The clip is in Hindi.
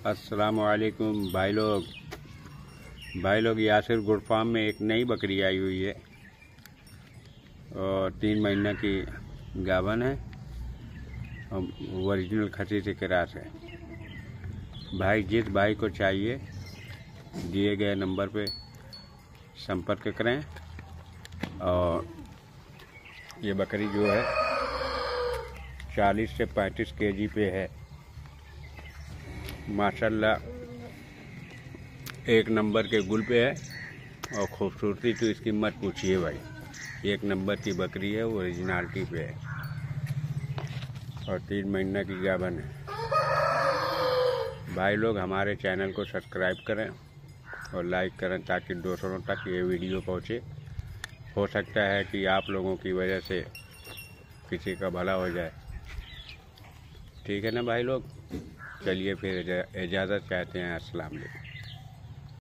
अस्सलाम वालेकुम भाई लोग यासिर गुड फार्म में एक नई बकरी आई हुई है और 3 महीना की गाभन है और ओरिजिनल खसी से क्रॉस है। भाई जिस भाई को चाहिए दिए गए नंबर पे संपर्क करें। और ये बकरी जो है 40 से 35 केजी पे है। माशाल्लाह एक नंबर के गुल पे है और खूबसूरती तो इसकी मत पूछिए भाई। एक नंबर की बकरी है, ओरिजिनलिटी पे है और 3 महीना की गाभन है। भाई लोग हमारे चैनल को सब्सक्राइब करें और लाइक करें ताकि दूसरों तक ये वीडियो पहुँचे। हो सकता है कि आप लोगों की वजह से किसी का भला हो जाए। ठीक है ना भाई लोग, चलिए फिर इजाज़त चाहते हैं। अस्सलाम वालेकुम।